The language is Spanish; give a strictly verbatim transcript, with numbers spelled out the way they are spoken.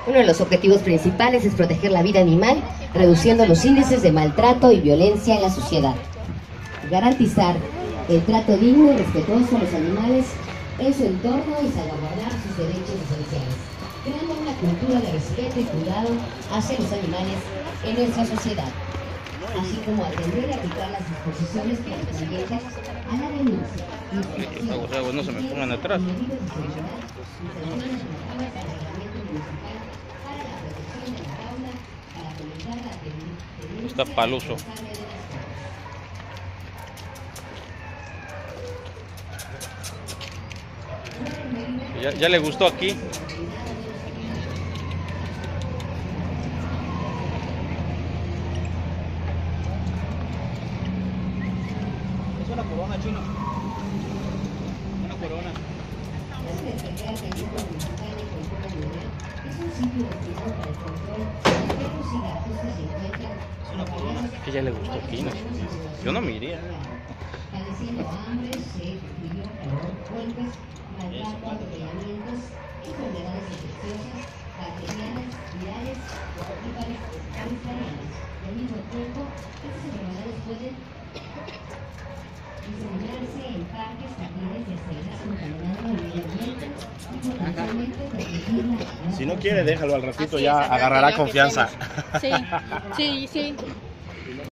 Uno de los objetivos principales es proteger la vida animal, reduciendo los índices de maltrato y violencia en la sociedad. Garantizar el trato digno y respetuoso a los animales en su entorno y salvaguardar sus derechos esenciales, creando una cultura de respeto y cuidado hacia los animales en nuestra sociedad, así como atender y aplicar las disposiciones correspondientes a la denuncia. Los huevos no se me pongan atrás. Está paluso. Ya, ya le gustó aquí. Es una corona, chino. Una corona. Es un sitio destinado para el control de perros y gatos que se encuentran Es una corona. Que ya le gustó aquí, ¿no? Yo no me iría. padeciendo hambre, sed, frío, calor, golpes, maltrato, atropellamientos, enfermedades infecciosas, bacterianas, virales y parasitarianas. Al mismo tiempo, estas enfermedades pueden diseminarse en parques, jardines y aceras, contaminando el medio ambiente y potencialmente transmitir la... Si no quiere, déjalo al ratito, Así ya es, al rato agarrará ya que confianza. estemos. Sí, sí, sí.